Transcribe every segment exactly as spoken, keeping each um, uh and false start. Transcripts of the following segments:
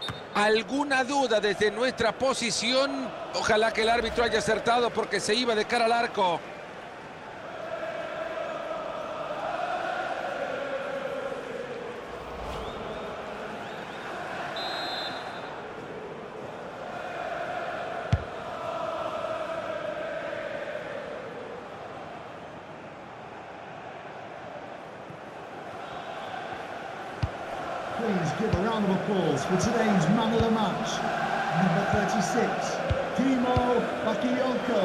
¿Alguna duda desde nuestra posición? Ojalá que el árbitro haya acertado porque se iba de cara al arco. Please give a round of applause for today's man of the match, number thirty-six, Timo Bakayoko.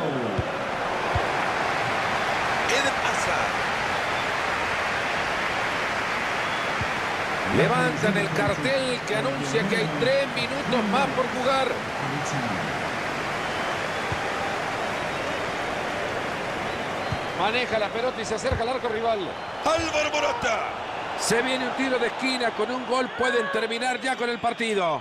Eden Hazard. Levantan el cartel que anuncia que hay tres minutos más por jugar. Maneja la pelota y se acerca al arco rival. Álvaro Morata. Se viene un tiro de esquina, con un gol pueden terminar ya con el partido.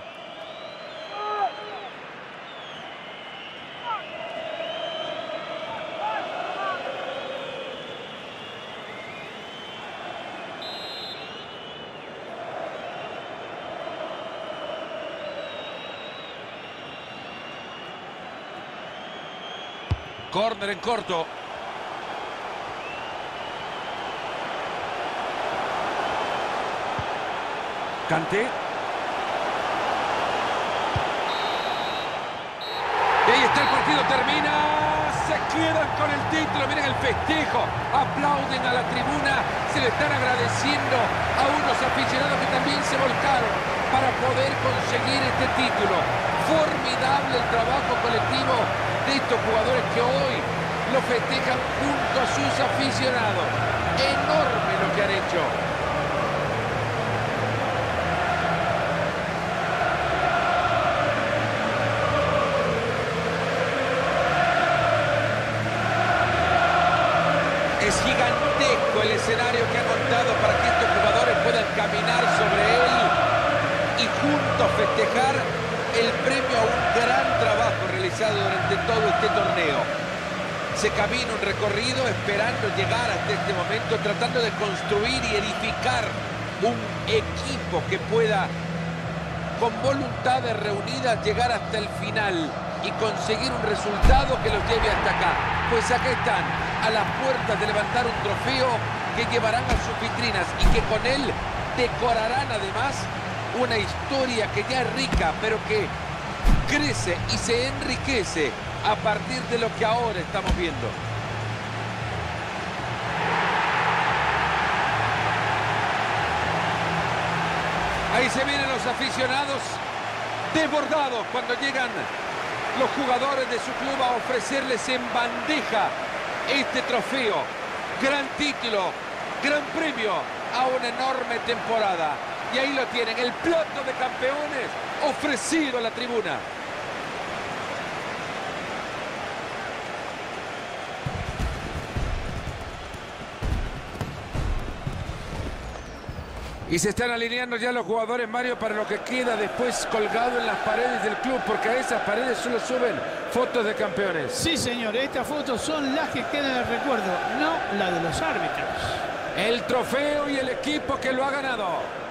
Córner en corto. Kanté. Y ahí está el partido, termina. Se quedan con el título, miren el festejo. Aplauden a la tribuna, se le están agradeciendo a unos aficionados que también se volcaron para poder conseguir este título. Formidable el trabajo colectivo de estos jugadores que hoy lo festejan junto a sus aficionados. Enorme lo que han hecho. Es gigantesco el escenario que ha montado para que estos jugadores puedan caminar sobre él y juntos festejar el premio a un gran trabajo realizado durante todo este torneo. Se camina un recorrido esperando llegar hasta este momento, tratando de construir y edificar un equipo que pueda, con voluntades reunidas, llegar hasta el final y conseguir un resultado que los lleve hasta acá. Pues acá están, a las puertas de levantar un trofeo que llevarán a sus vitrinas y que con él decorarán además una historia que ya es rica, pero que crece y se enriquece a partir de lo que ahora estamos viendo. Ahí se vienen los aficionados desbordados cuando llegan los jugadores de su club a ofrecerles en bandeja este trofeo. Gran título, gran premio a una enorme temporada. Y ahí lo tienen, el plato de campeones ofrecido a la tribuna. Y se están alineando ya los jugadores, Mario, para lo que queda después colgado en las paredes del club, porque a esas paredes solo suben fotos de campeones. Sí, señor, estas fotos son las que quedan en el recuerdo, no la de los árbitros. El trofeo y el equipo que lo ha ganado.